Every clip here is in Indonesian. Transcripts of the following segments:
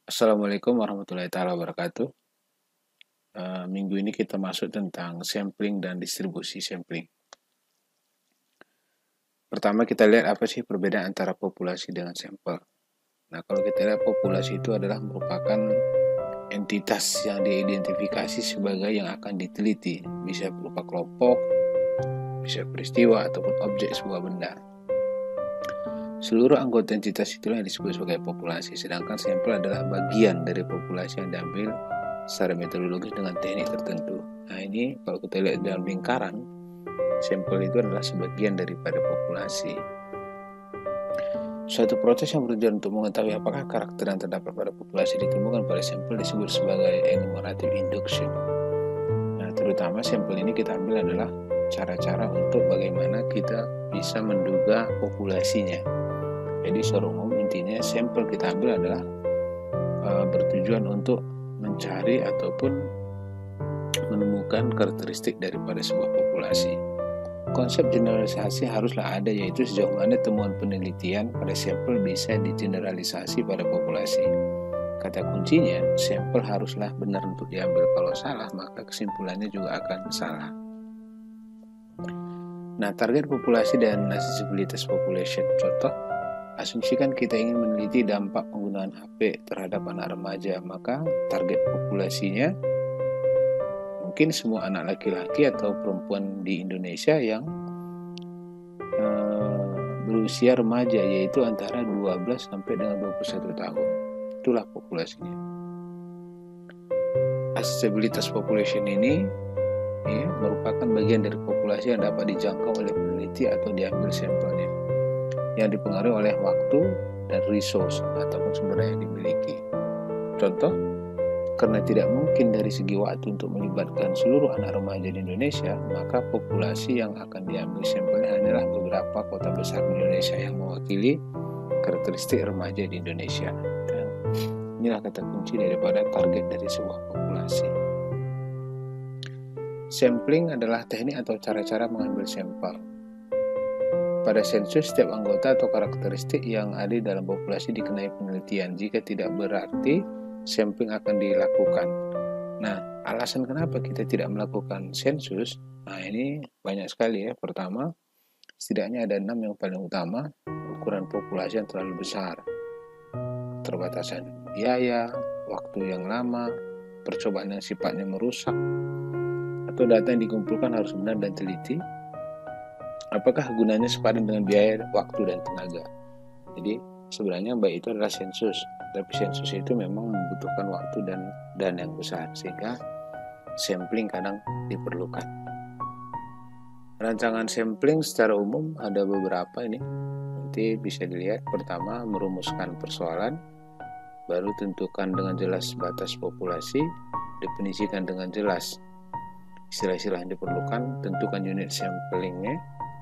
Assalamualaikum warahmatullahi taala wabarakatuh. Minggu ini kita masuk tentang sampling dan distribusi sampling. Pertama kita lihat apa sih perbedaan antara populasi dengan sampel. Nah, kalau kita lihat populasi itu adalah merupakan entitas yang diidentifikasi sebagai yang akan diteliti, bisa berupa kelompok, bisa peristiwa ataupun objek sebuah benda. Seluruh anggota entitas itulah yang disebut sebagai populasi, sedangkan sampel adalah bagian dari populasi yang diambil secara metodologis dengan teknik tertentu. Nah, ini kalau kita lihat dalam lingkaran, sampel itu adalah sebagian daripada populasi. Suatu proses yang bertujuan untuk mengetahui apakah karakter yang terdapat pada populasi ditemukan pada sampel disebut sebagai enumerative induction. Nah, terutama sampel ini kita ambil adalah cara-cara untuk bagaimana kita bisa menduga populasinya. Jadi secara umum intinya sampel kita ambil adalah bertujuan untuk mencari ataupun menemukan karakteristik daripada sebuah populasi. Konsep generalisasi haruslah ada, yaitu sejauh mana temuan penelitian pada sampel bisa digeneralisasi pada populasi. Kata kuncinya, sampel haruslah benar untuk diambil. Kalau salah, maka kesimpulannya juga akan salah. Nah, target populasi dan accessibility population. Contoh, asumsikan kita ingin meneliti dampak penggunaan HP terhadap anak remaja, maka target populasinya mungkin semua anak laki-laki atau perempuan di Indonesia yang berusia remaja, yaitu antara 12 sampai dengan 21 tahun. Itulah populasinya. Accessibility population ini merupakan bagian dari populasi yang dapat dijangkau oleh peneliti atau diambil sampelnya, yang dipengaruhi oleh waktu dan resource ataupun sumber daya yang dimiliki. Contoh, karena tidak mungkin dari segi waktu untuk melibatkan seluruh anak remaja di Indonesia, maka populasi yang akan diambil sampelnya hanyalah beberapa kota besar di Indonesia yang mewakili karakteristik remaja di Indonesia. Dan inilah kata kunci daripada target dari sebuah populasi. Sampling adalah teknik atau cara-cara mengambil sampel. Pada sensus, setiap anggota atau karakteristik yang ada dalam populasi dikenai penelitian. Jika tidak, berarti sampling akan dilakukan. Nah, alasan kenapa kita tidak melakukan sensus, nah ini banyak sekali ya. Pertama, setidaknya ada 6 yang paling utama. Ukuran populasi yang terlalu besar, keterbatasan biaya, waktu yang lama, percobaan yang sifatnya merusak, atau data yang dikumpulkan harus benar dan teliti. Apakah gunanya sepadan dengan biaya, waktu, dan tenaga? Jadi sebenarnya baik itu adalah sensus, tapi sensus itu memang membutuhkan waktu dan yang besar, sehingga sampling kadang diperlukan. Rancangan sampling secara umum ada beberapa ini, nanti bisa dilihat. Pertama, merumuskan persoalan, baru tentukan dengan jelas batas populasi, definisikan dengan jelas istilah-istilah yang diperlukan, tentukan unit samplingnya,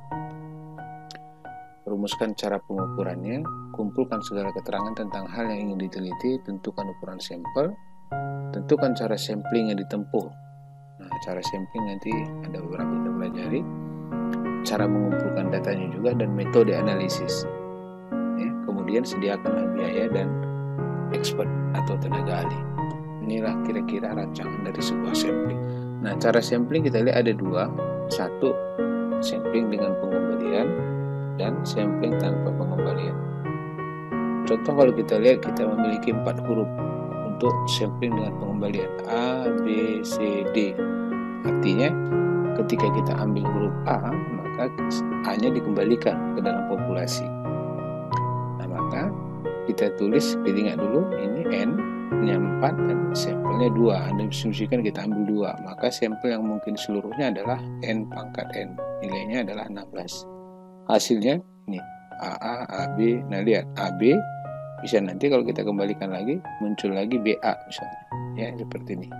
rumuskan cara pengukurannya, kumpulkan segala keterangan tentang hal yang ingin diteliti, tentukan ukuran sampel, tentukan cara sampling yang ditempuh. Nah, cara sampling nanti ada beberapa kita pelajari, cara mengumpulkan datanya juga, dan metode analisis. Ya, kemudian sediakanlah biaya dan expert atau tenaga ahli. Inilah kira-kira rancangan dari sebuah sampling. Nah, cara sampling kita lihat ada dua. Satu, sampling dengan pengembalian, dan sampling tanpa pengembalian. Contoh, kalau kita lihat, kita memiliki 4 huruf untuk sampling dengan pengembalian A, B, C, D. Artinya ketika kita ambil huruf A, maka A-nya dikembalikan ke dalam populasi. Nah, maka kita tulis, kita ingat dulu, ini N-nya 4 dan sampelnya 2. Anda asumsikan kita ambil 2, maka sampel yang mungkin seluruhnya adalah N pangkat N. Nilainya adalah 16. Hasilnya ini AA, AB. Nah, lihat AB bisa nanti kalau kita kembalikan lagi muncul lagi BA misalnya, ya seperti ini.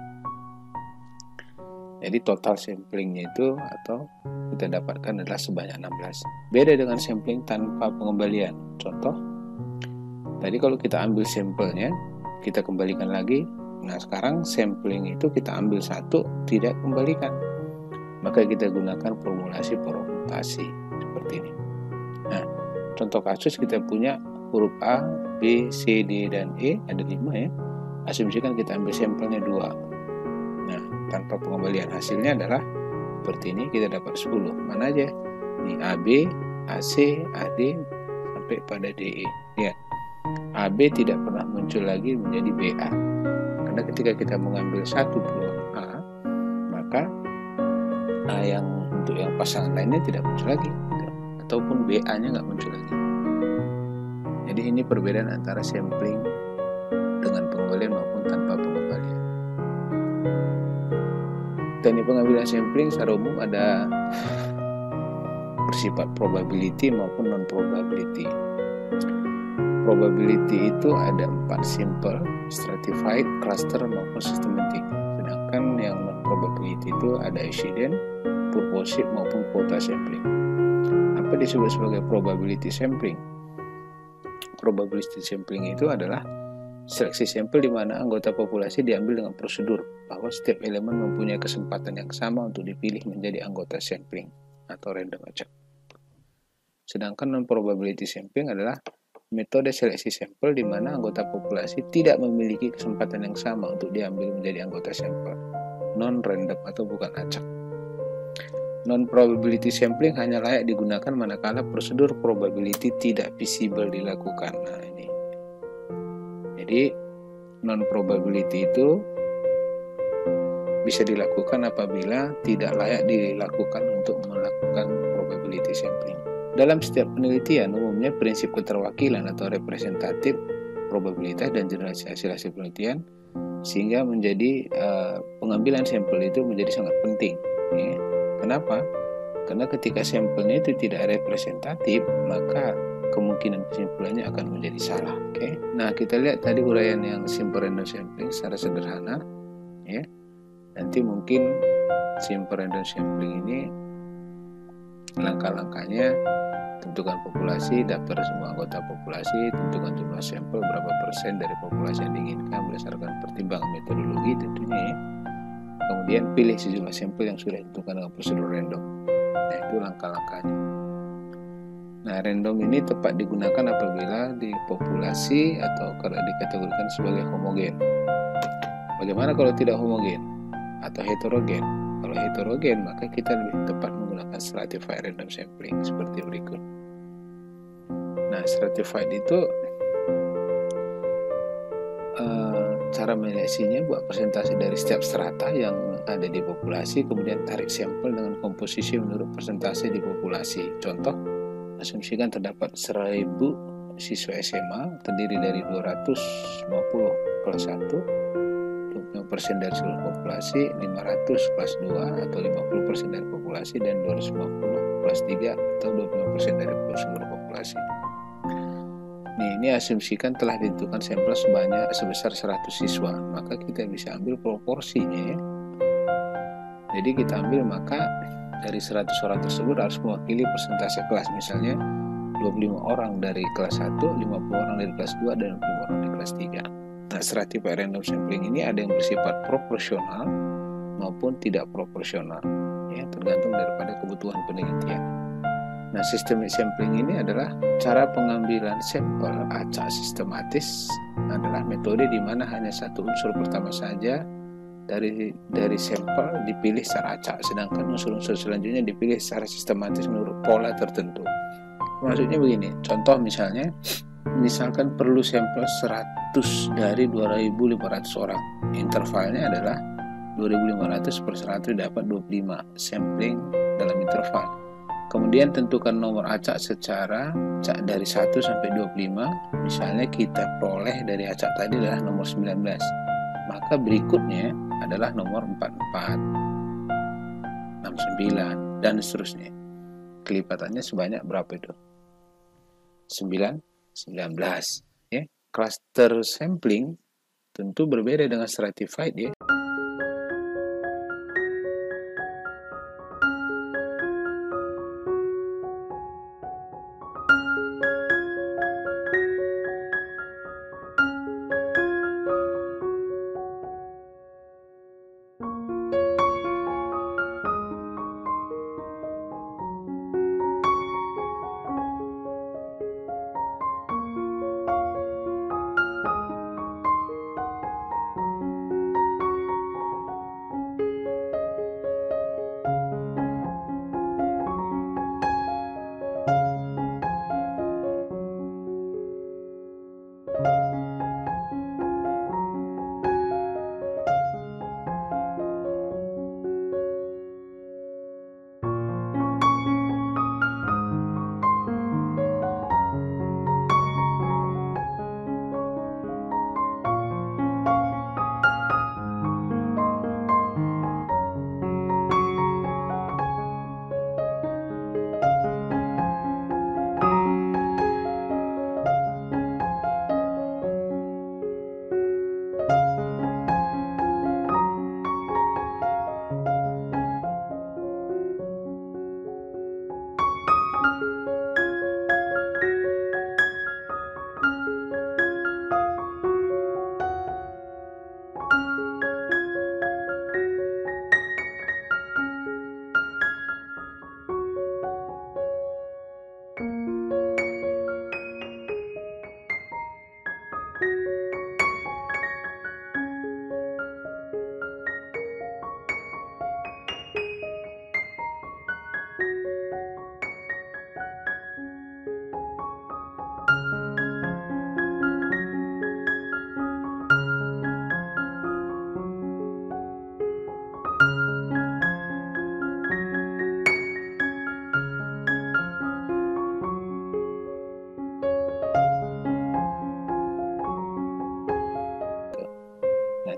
Jadi total samplingnya itu atau kita dapatkan adalah sebanyak 16. Beda dengan sampling tanpa pengembalian. Contoh, tadi kalau kita ambil sampelnya, kita kembalikan lagi. Nah, sekarang sampling itu kita ambil satu, tidak kembalikan, maka kita gunakan formulasi permutasi seperti ini. Nah, contoh kasus kita punya huruf A, B, C, D, dan E, ada 5 ya. Asumsikan kita ambil sampelnya 2. Nah, tanpa pengembalian hasilnya adalah seperti ini, kita dapat 10. Mana aja? Ini AB, AC, AD, sampai pada DE. Lihat, AB tidak pernah muncul lagi menjadi BA. Karena ketika kita mengambil satu peluang A, maka A yang untuk yang pasangan lainnya tidak muncul lagi, gitu. Ataupun BA-nya nggak muncul lagi. Jadi ini perbedaan antara sampling dengan pengembalian maupun tanpa pengembalian. Teknik pengambilan sampling secara umum ada bersifat probability maupun non-probability. Probability itu ada 4, simple, stratified, cluster, maupun systematic. Sedangkan yang non-probability itu ada accident, purposive, maupun quota sampling. Apa disebut sebagai probability sampling? Probability sampling itu adalah seleksi sampel di mana anggota populasi diambil dengan prosedur bahwa setiap elemen mempunyai kesempatan yang sama untuk dipilih menjadi anggota sampling atau random acak. Sedangkan non-probability sampling adalah metode seleksi sampel di mana anggota populasi tidak memiliki kesempatan yang sama untuk diambil menjadi anggota sampel, non-random atau bukan acak. Non-probability sampling hanya layak digunakan manakala prosedur probability tidak visible dilakukan. Nah, ini. Jadi non-probability itu bisa dilakukan apabila tidak layak dilakukan untuk melakukan probability sampling. Dalam setiap penelitian, umumnya prinsip keterwakilan atau representatif probabilitas dan generalisasi hasil penelitian, sehingga menjadi pengambilan sampel itu menjadi sangat penting. Ya. Kenapa? Karena ketika sampelnya itu tidak representatif, maka kemungkinan kesimpulannya akan menjadi salah. Oke. Nah, kita lihat tadi uraian yang simple random sampling secara sederhana, ya. Nanti mungkin simple random sampling ini langkah-langkahnya: tentukan populasi, daftar semua anggota populasi, tentukan jumlah sampel berapa persen dari populasi yang diinginkan berdasarkan pertimbangan metodologi tentunya, ya. Kemudian pilih sejumlah sampel yang sudah ditentukan dengan prosedur random. Nah, itu langkah-langkahnya. Nah, random ini tepat digunakan apabila di populasi atau kalau dikategorikan sebagai homogen. Bagaimana kalau tidak homogen atau heterogen? Kalau heterogen, maka kita lebih tepat menggunakan stratified random sampling seperti berikut. Nah, stratified itu cara menyeleksinya buat persentase dari setiap strata yang ada di populasi, kemudian tarik sampel dengan komposisi menurut persentase di populasi. Contoh, asumsikan terdapat 1000 siswa SMA terdiri dari 250 kelas 1, 25% dari seluruh populasi, 500 kelas 2 atau 50% dari populasi, dan 250 kelas 3 atau 25% dari seluruh populasi. Ini asumsikan telah ditentukan sampel sebesar 100 siswa, maka kita bisa ambil proporsinya, ya. Jadi kita ambil, maka dari 100 orang tersebut harus mewakili persentase kelas, misalnya 25 orang dari kelas 1, 50 orang dari kelas 2, dan 50 orang dari kelas 3. Nah, stratified random sampling ini ada yang bersifat proporsional maupun tidak proporsional, ya, tergantung daripada kebutuhan penelitian. Nah, systemic sampling ini adalah cara pengambilan sampel acak sistematis, adalah metode di mana hanya satu unsur pertama saja dari sampel dipilih secara acak, sedangkan unsur-unsur selanjutnya dipilih secara sistematis menurut pola tertentu. Maksudnya begini, contoh misalkan perlu sampel 100 dari 2.500 orang. Intervalnya adalah 2.500 per 100 dapat 25 sampling dalam interval. Kemudian tentukan nomor acak secara acak dari 1 sampai 25. Misalnya kita peroleh dari acak tadi adalah nomor 19. Maka berikutnya adalah nomor 44, 69, dan seterusnya. Kelipatannya sebanyak berapa itu? 19. Ya. Cluster sampling tentu berbeda dengan stratified, ya.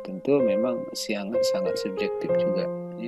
tentu memang sangat subjektif juga ya.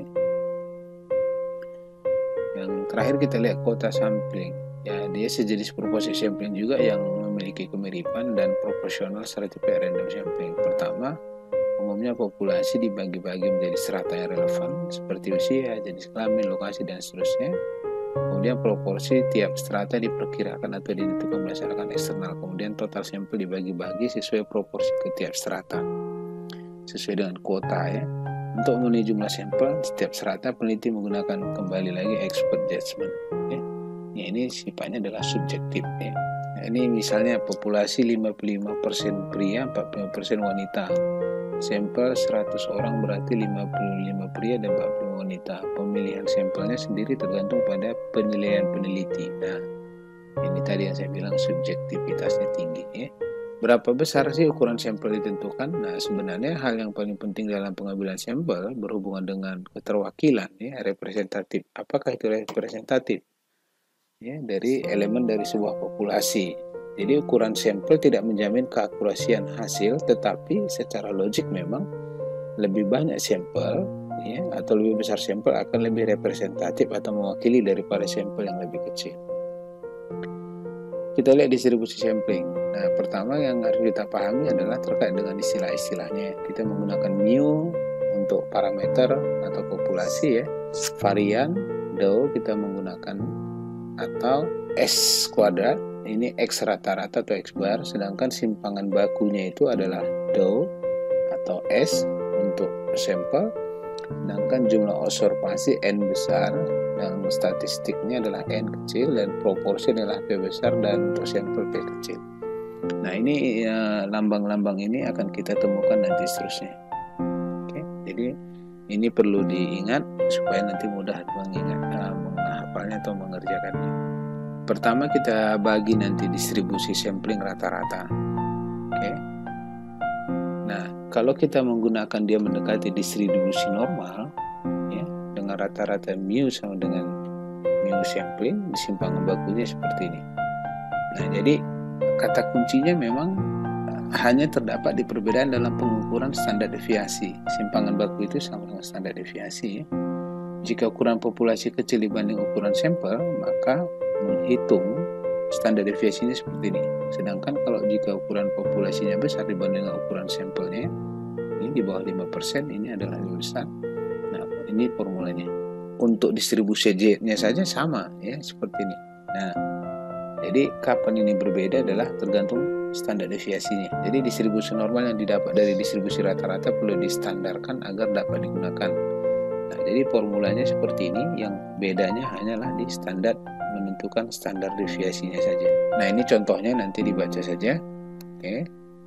Yang terakhir kita lihat quota sampling ya, dia sejenis proporsi sampling juga yang memiliki kemiripan dan proporsional seratifikat random sampling. Pertama, umumnya populasi dibagi-bagi menjadi strata yang relevan seperti usia, jenis kelamin, lokasi, dan seterusnya. Kemudian proporsi tiap strata diperkirakan atau ditentukan berdasarkan eksternal. Kemudian total sampel dibagi-bagi sesuai proporsi ke tiap strata, sesuai dengan kuota ya. Untuk memenuhi jumlah sampel setiap strata, peneliti menggunakan kembali lagi expert judgment ya. Ini sifatnya adalah subjektif ya. Ini misalnya populasi 55% pria, 45% wanita. Sampel 100 orang berarti 55 pria dan 45 wanita. Pemilihan sampelnya sendiri tergantung pada penilaian peneliti. Nah, ini tadi yang saya bilang subjektivitasnya tinggi ya. Berapa besar sih ukuran sampel ditentukan? Nah, sebenarnya hal yang paling penting dalam pengambilan sampel berhubungan dengan keterwakilan ya, representatif. Apakah itu representatif? Ya, dari elemen dari sebuah populasi. Jadi ukuran sampel tidak menjamin keakurasian hasil, tetapi secara logik memang lebih banyak sampel ya, atau lebih besar sampel akan lebih representatif atau mewakili daripada sampel yang lebih kecil. Kita lihat distribusi sampling. Nah, pertama yang harus kita pahami adalah terkait dengan istilah-istilahnya. Kita menggunakan mu untuk parameter atau populasi ya, varian, dou kita menggunakan, atau S kuadrat, ini X rata-rata atau X bar, sedangkan simpangan bakunya itu adalah dou atau S untuk sampel, sedangkan jumlah observasi N besar dan statistiknya adalah N kecil dan proporsi adalah P besar dan untuk sampel P kecil. Nah, ini lambang-lambang ini akan kita temukan nanti seterusnya. Oke, jadi ini perlu diingat supaya nanti mudah menghafalnya atau mengerjakannya. Pertama kita bagi nanti distribusi sampling rata-rata. Oke. Nah, kalau kita menggunakan dia mendekati distribusi normal ya, dengan rata-rata mu sama dengan mu sampling, simpangan bakunya seperti ini. Nah, jadi kata kuncinya memang hanya terdapat di perbedaan dalam pengukuran standar deviasi. Simpangan baku itu sama dengan standar deviasi ya. Jika ukuran populasi kecil dibanding ukuran sampel, maka menghitung standar deviasinya seperti ini. Sedangkan kalau jika ukuran populasinya besar dibanding ukuran sampelnya, ini di bawah 5%, ini adalah lebih besar. Nah, ini formulanya. Untuk distribusi Z-nya saja sama ya, seperti ini. Nah, jadi kapan ini berbeda adalah tergantung standar deviasinya. Jadi distribusi normal yang didapat dari distribusi rata-rata perlu distandarkan agar dapat digunakan. Nah, jadi formulanya seperti ini, yang bedanya hanyalah di standar, menentukan standar deviasinya saja. Nah, ini contohnya nanti dibaca saja. Oke.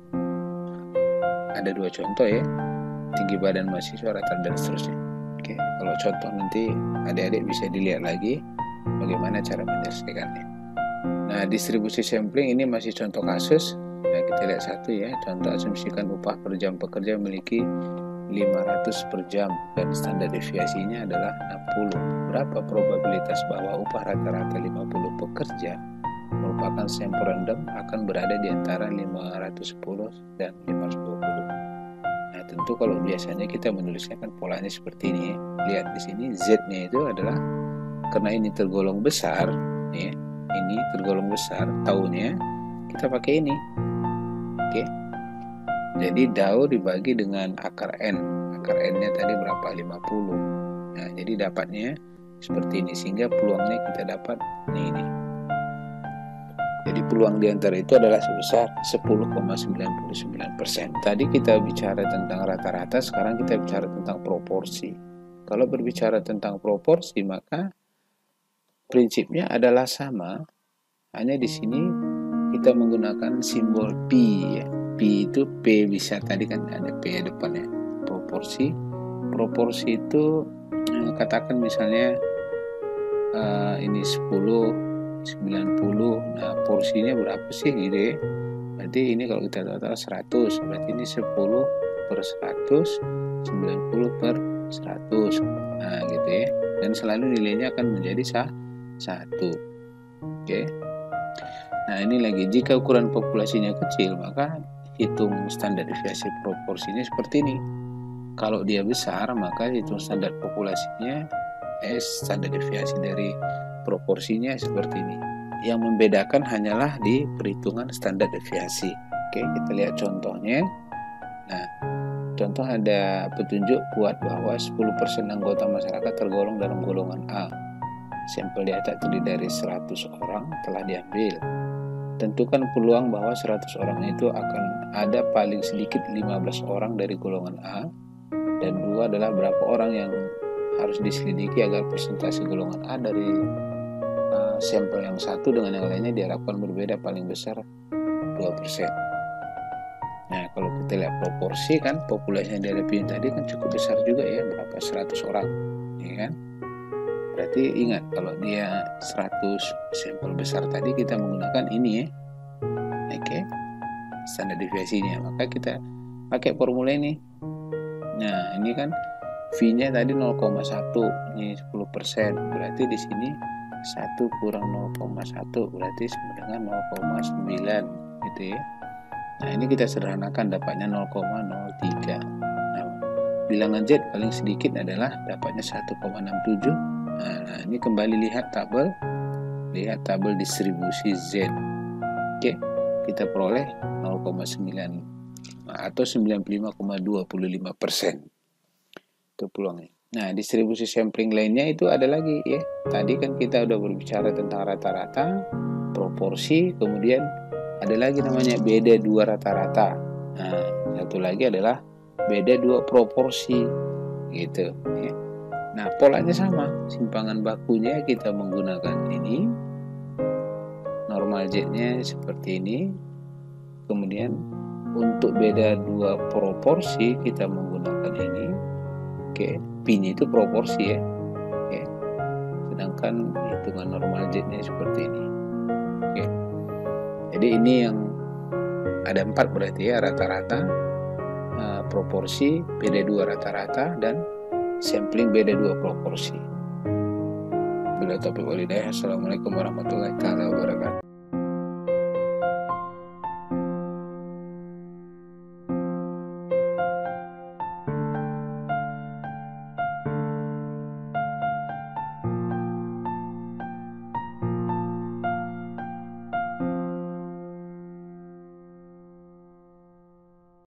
Ada dua contoh ya, tinggi badan mahasiswa rata-rata dan seterusnya. Oke, kalau contoh nanti adik-adik bisa dilihat lagi bagaimana cara menyelesaikannya. Nah, distribusi sampling ini masih contoh kasus. Nah, kita lihat satu ya, contoh asumsikan upah per jam pekerja memiliki 500 per jam dan standar deviasinya adalah 60. Berapa probabilitas bahwa upah rata-rata 50 pekerja merupakan sampel random akan berada di antara 510 dan 520. Nah, tentu kalau biasanya kita menulisnya kan polanya seperti ini. Lihat di sini Z-nya itu adalah karena ini tergolong besar ya. Ini tergolong besar tahunnya, kita pakai ini. Oke. Jadi dou dibagi dengan akar N. Akar N-nya tadi berapa? 50. Nah, jadi dapatnya seperti ini. Sehingga peluangnya kita dapat ini. Jadi peluang di antara itu adalah sebesar 10,99%. Tadi kita bicara tentang rata-rata, sekarang kita bicara tentang proporsi. Kalau berbicara tentang proporsi, maka prinsipnya adalah sama. Hanya di sini kita menggunakan simbol pi ya. Pi itu P bisa, tadi kan ada P depannya. Proporsi itu katakan misalnya ini 10, 90. Nah, porsinya berapa sih gitu ya. Berarti ini kalau kita total 100, berarti ini 10 per 100, 90 per 100. Nah, gitu ya. Dan selalu nilainya akan menjadi 1. Oke. Nah, ini lagi, jika ukuran populasinya kecil, maka hitung standar deviasi proporsinya seperti ini. Kalau dia besar, maka hitung standar populasinya, standar deviasi dari proporsinya seperti ini. Yang membedakan hanyalah di perhitungan standar deviasi. Oke, kita lihat contohnya. Nah, contoh ada petunjuk buat bahwa 10% anggota masyarakat tergolong dalam golongan A. Sampel di atas terdiri dari 100 orang telah diambil. Tentukan peluang bahwa 100 orang itu akan ada paling sedikit 15 orang dari golongan A, dan 2 adalah berapa orang yang harus diselidiki agar persentase golongan A dari sampel yang satu dengan yang lainnya diharapkan berbeda paling besar 2%. Nah, kalau kita lihat proporsi kan, populasi yang dihadapi tadi kan cukup besar juga ya, berapa 100 orang, ya kan? Berarti ingat, kalau dia 100 sampel besar tadi kita menggunakan ini ya, oke, standar deviasinya. Maka kita pakai formula ini. Nah, ini kan V-nya tadi 0,1, ini 10%, berarti di sini 1 kurang 0,1 berarti sama dengan 0,9 gitu ya. Nah, ini kita sederhanakan, dapatnya 0,03. Nah, bilangan Z paling sedikit adalah dapatnya 1,67. Nah, ini kembali lihat tabel distribusi Z. Oke, kita peroleh 0,9 atau 95,25%. Itu peluangnya. Nah, distribusi sampling lainnya itu ada lagi ya. Tadi kan kita udah berbicara tentang rata-rata, proporsi, kemudian ada lagi namanya beda dua rata-rata. Nah, satu lagi adalah beda dua proporsi gitu ya. Nah, polanya sama, simpangan bakunya kita menggunakan ini, normal Z-nya seperti ini, kemudian untuk beda dua proporsi kita menggunakan ini. Oke, P-nya itu proporsi ya. Oke. Sedangkan hitungan normal Z-nya seperti ini. Oke. Jadi ini yang ada 4 berarti ya, rata-rata, proporsi, beda dua rata-rata, dan sampling beda dua proporsi. Bila taufiq wal hidayah. Assalamualaikum warahmatullahi wabarakatuh.